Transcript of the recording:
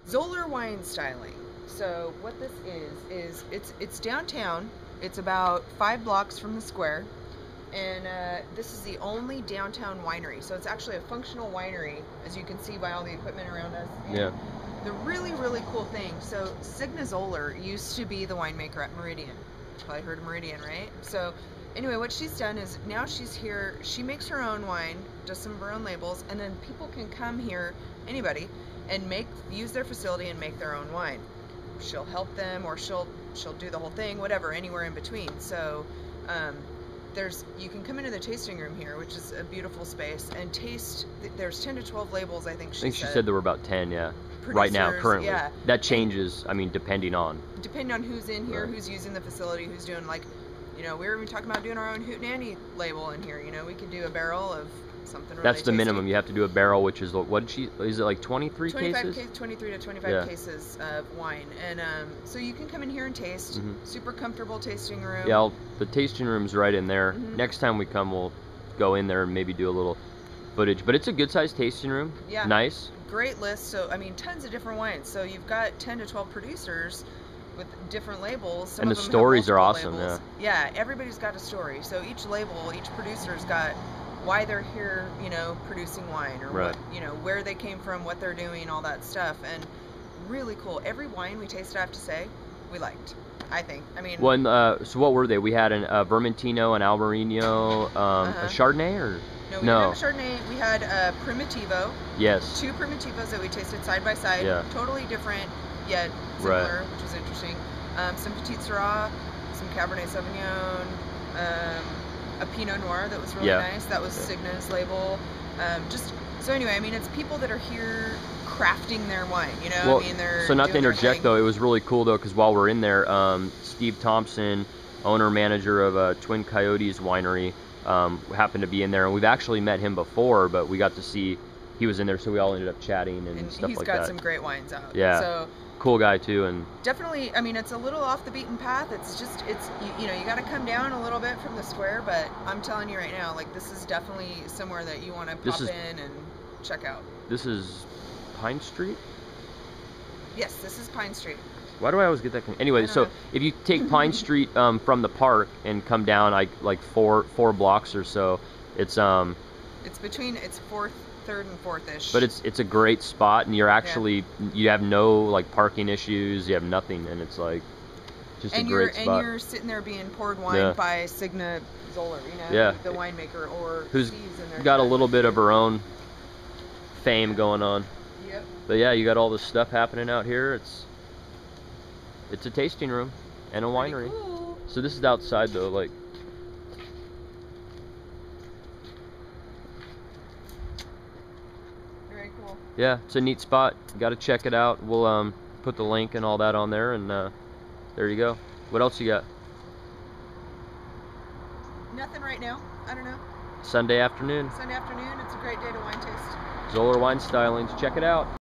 Zoller Wine Styling. So what this is it's downtown. It's about 5 blocks from the square, and this is the only downtown winery. So it's actually a functional winery, as you can see by all the equipment around us. And Yeah. the really cool thing. So Signa Zoller used to be the winemaker at Meridian. You've probably heard of Meridian, right? So anyway, what she's done is now she's here. She makes her own wine, does some of her own labels, and then people can come here, anybody, and use their facility and make their own wine. She'll help them, or she'll do the whole thing, whatever, anywhere in between. So you can come into the tasting room here, which is a beautiful space, and taste. There's 10 to 12 labels, I think she said there were about 10, yeah. Producers, right now, currently. Yeah. That changes, I mean, depending on who's in here, right. Who's using the facility, who's doing, like, we were even talking about doing our own Hootenanny label in here. We could do a barrel of something really That's the tasty. minimum. You have to do a barrel, which is, is it like 23 cases? 23 to 25 cases of wine. And so you can come in here and taste. Super comfortable tasting room. Yeah, the tasting room's right in there. Next time we come, we'll go in there and maybe do a little footage. But it's a good-sized tasting room. Yeah. Nice. Great list. So, I mean, tons of different wines. So you've got 10 to 12 producers with different labels. Some and of the them stories have are awesome, labels. Yeah, everybody's got a story. So each label, each producer's got why they're here, producing wine, or right. what, where they came from, what they're doing, all that stuff. And really cool. Every wine we tasted, I have to say, we liked, I think. I mean, so what were they? We had a Vermentino, an Albarino, a Chardonnay, or no? We didn't have a Chardonnay. We had a Primitivo. Yes. 2 Primitivos that we tasted side by side. Yeah. Totally different, yet similar, which was interesting. Some Petit Syrah, some Cabernet Sauvignon, a Pinot Noir that was really nice. That was Signa's label. So anyway, I mean, it's people that are here crafting their wine, Well, I mean, they're so not to interject, though, it was really cool, though, because while we're in there, Steve Thompson, owner-manager of Twin Coyotes Winery, happened to be in there, and we've actually met him before, but we got to see, he was in there, so we all ended up chatting and stuff like that. He's got some great wines out. Yeah. So cool guy, too. And definitely, I mean, it's a little off the beaten path. It's just, you got to come down a little bit from the square, but I'm telling you right now, like, this is definitely somewhere that you want to pop in and check out. This is Pine Street? Yes, this is Pine Street. Why do I always get that? Anyway, so if you take Pine Street from the park and come down like four blocks or so, it's between 4th, 3rd, and 4th-ish. But it's a great spot, and you're actually you have no like parking issues, you have nothing, and it's like just a great spot. And you're sitting there being poured wine by Signa Zoller, the winemaker, or who's in there got a little bit of her own fame going on. Yep. But yeah, you got all this stuff happening out here. It's a tasting room and a winery. Cool. So this is outside though, like. Very cool. Yeah, it's a neat spot. Got to check it out. We'll put the link and all that on there, and there you go. What else you got? Nothing right now. I don't know. Sunday afternoon. Sunday afternoon. It's a great day to wine taste. Zoller Wine Stylings. Check it out.